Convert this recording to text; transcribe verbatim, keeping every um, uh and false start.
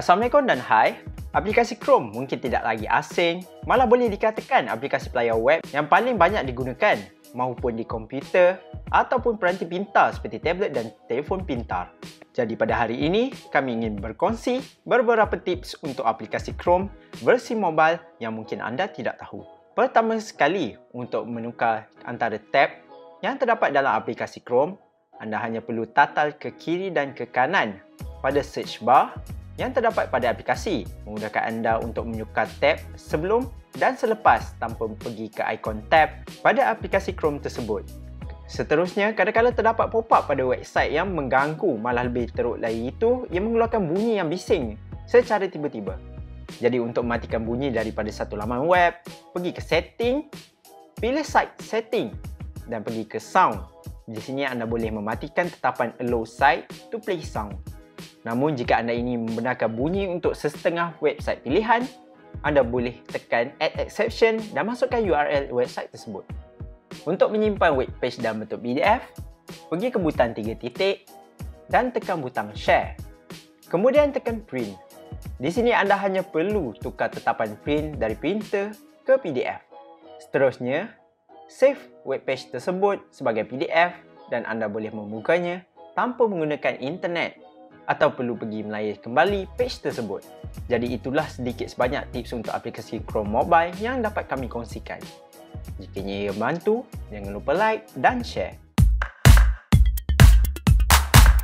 Assalamualaikum dan hai. Aplikasi Chrome mungkin tidak lagi asing, malah boleh dikatakan aplikasi pelayar web yang paling banyak digunakan maupun di komputer ataupun peranti pintar seperti tablet dan telefon pintar. Jadi pada hari ini, kami ingin berkongsi beberapa tips untuk aplikasi Chrome versi mobile yang mungkin anda tidak tahu. Pertama sekali, untuk menukar antara tab yang terdapat dalam aplikasi Chrome, anda hanya perlu tatal ke kiri dan ke kanan pada search bar yang terdapat pada aplikasi, memudahkan anda untuk menukar tab sebelum dan selepas tanpa pergi ke ikon tab pada aplikasi Chrome tersebut. Seterusnya, kadang-kadang terdapat pop-up pada website yang mengganggu, malah lebih teruk lagi itu, ia mengeluarkan bunyi yang bising secara tiba-tiba. Jadi untuk mematikan bunyi daripada satu laman web, pergi ke setting, pilih site setting dan pergi ke sound. Di sini anda boleh mematikan tetapan allow site to play sound. Namun jika anda ingin membenarkan bunyi untuk sesetengah website pilihan, anda boleh tekan add exception dan masukkan U R L website tersebut. Untuk menyimpan web page dalam bentuk P D F, pergi ke butang tiga titik dan tekan butang share. Kemudian tekan print. Di sini anda hanya perlu tukar tetapan print dari printer ke P D F. Seterusnya, save web page tersebut sebagai P D F dan anda boleh membukanya tanpa menggunakan internet atau perlu pergi melayar kembali page tersebut. Jadi itulah sedikit sebanyak tips untuk aplikasi Chrome Mobile yang dapat kami kongsikan. Jika ia membantu, jangan lupa like dan share.